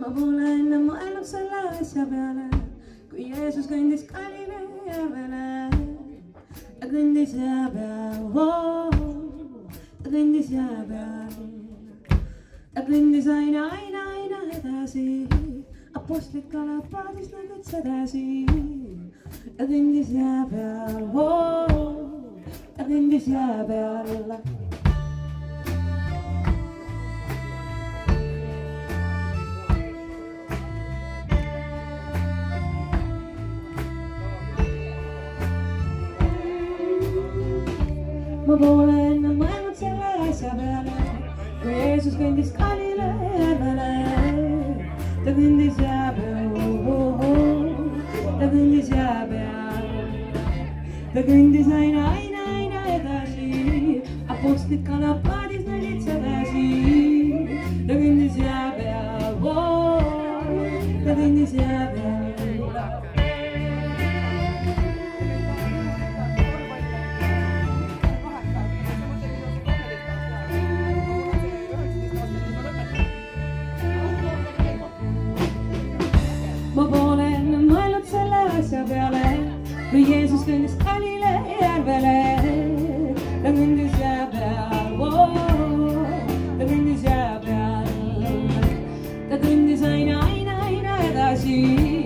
ma pole enne mõelnud selle asja peale, kui Jeesus kõndis Galilea peale. Ta kõndis jää peal, ta kõndis jää peal. Ta kõndis aina edasi, apostlid kalapaadis nägid sedasi. Ta kõndis jää peal, ta kõndis jää peal. Ma pole enne mõelnud selle asja peale, kui Jeesus kõndis Galilea peale. Ta kõndis jää peal, ta kõndis jää peal. Ta kõndis aina edasi, apostlid kalapaadis nägid sedasi. Ta kõndis jää peal, ta kõndis jää peal. Ma pole enne mõelnud selle asja peale, kui Jeesus kõndis Galilea peale. Ta kõndis jää peal, ta kõndis jää peal. Ta kõndis aina edasi.